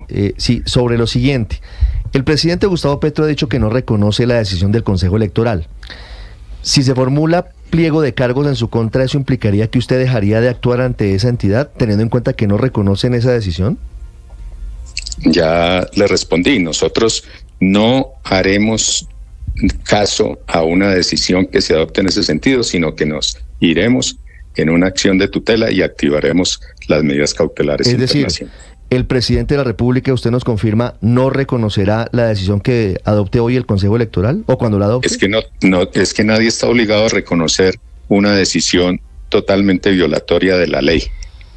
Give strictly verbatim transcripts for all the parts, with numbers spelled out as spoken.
eh, sí, sobre lo siguiente. El presidente Gustavo Petro ha dicho que no reconoce la decisión del Consejo Electoral. Si se formula pliego de cargos en su contra, ¿eso implicaría que usted dejaría de actuar ante esa entidad, teniendo en cuenta que no reconocen esa decisión? Ya le respondí, nosotros no haremos caso a una decisión que se adopte en ese sentido, sino que nos iremos en una acción de tutela y activaremos las medidas cautelares. Es decir, el presidente de la República, usted nos confirma, no reconocerá la decisión que adopte hoy el Consejo Electoral, o cuando la adopte. Es que no, no, es que nadie está obligado a reconocer una decisión totalmente violatoria de la ley.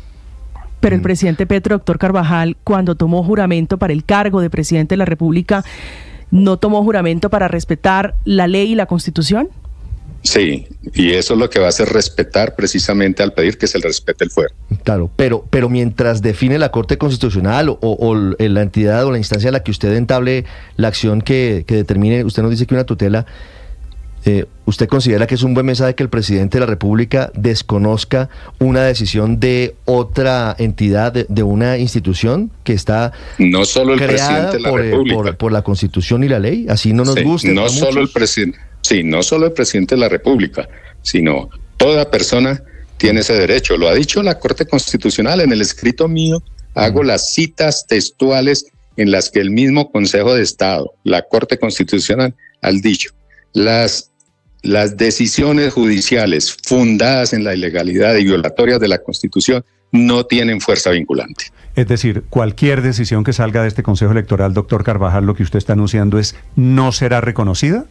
Pero el presidente Petro, doctor Carvajal, cuando tomó juramento para el cargo de presidente de la República, ¿no tomó juramento para respetar la ley y la Constitución? Sí, y eso es lo que va a hacer respetar precisamente al pedir que se le respete el fuero. Claro, pero, pero mientras define la Corte Constitucional o, o la entidad o la instancia a la que usted entable la acción que, que determine, usted nos dice que una tutela, eh, ¿usted considera que es un buen mensaje que el presidente de la República desconozca una decisión de otra entidad, de, de una institución que está no solo el creada presidente de la por, República. Por, por la Constitución y la ley? Así no nos sí, guste. No solo mucho. el presidente. Sí, no solo el presidente de la República, sino toda persona tiene ese derecho. Lo ha dicho la Corte Constitucional. En el escrito mío hago las citas textuales en las que el mismo Consejo de Estado, la Corte Constitucional, ha dicho las, las decisiones judiciales fundadas en la ilegalidad y violatorias de la Constitución no tienen fuerza vinculante. Es decir, cualquier decisión que salga de este Consejo Electoral, doctor Carvajal, lo que usted está anunciando es ¿no será reconocida?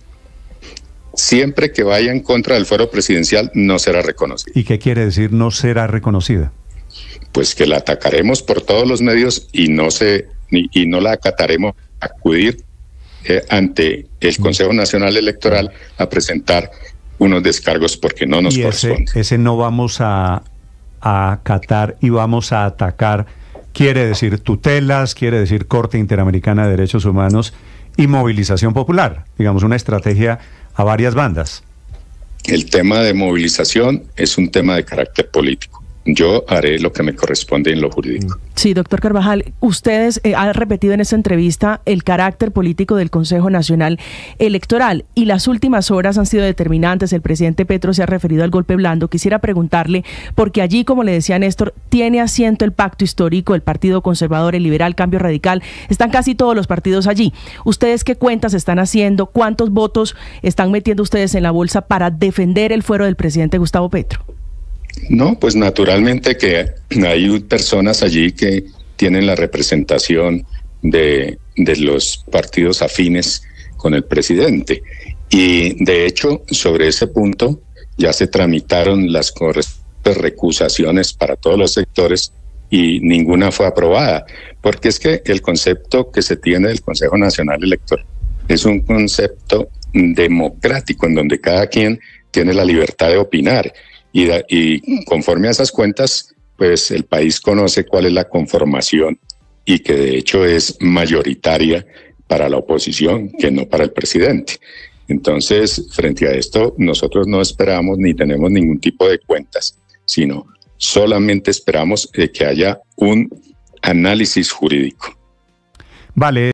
Siempre que vaya en contra del fuero presidencial no será reconocida. ¿Y qué quiere decir no será reconocida? Pues que la atacaremos por todos los medios y no se ni, y no la acataremos a acudir eh, ante el Consejo Nacional Electoral a presentar unos descargos porque no nos y corresponde. Ese, ese no vamos a, a acatar y vamos a atacar, quiere decir tutelas, quiere decir Corte Interamericana de Derechos Humanos y movilización popular, digamos una estrategia a varias bandas. El tema de movilización es un tema de carácter político. Yo haré lo que me corresponde en lo jurídico. Sí, doctor Carvajal, ustedes eh, han repetido en esta entrevista el carácter político del Consejo Nacional Electoral y las últimas horas han sido determinantes. El presidente Petro se ha referido al golpe blando. Quisiera preguntarle, porque allí, como le decía Néstor, tiene asiento el pacto histórico, el Partido Conservador, el Liberal, Cambio Radical. Están casi todos los partidos allí. ¿Ustedes qué cuentas están haciendo? ¿Cuántos votos están metiendo ustedes en la bolsa para defender el fuero del presidente Gustavo Petro? No, pues naturalmente que hay personas allí que tienen la representación de, de los partidos afines con el presidente. Y de hecho, sobre ese punto ya se tramitaron las correspondientes recusaciones para todos los sectores y ninguna fue aprobada. Porque es que el concepto que se tiene del Consejo Nacional Electoral es un concepto democrático en donde cada quien tiene la libertad de opinar. Y, da, y conforme a esas cuentas, pues el país conoce cuál es la conformación y que de hecho es mayoritaria para la oposición que no para el presidente. Entonces, frente a esto, nosotros no esperamos ni tenemos ningún tipo de cuentas, sino solamente esperamos eh, que haya un análisis jurídico. Vale.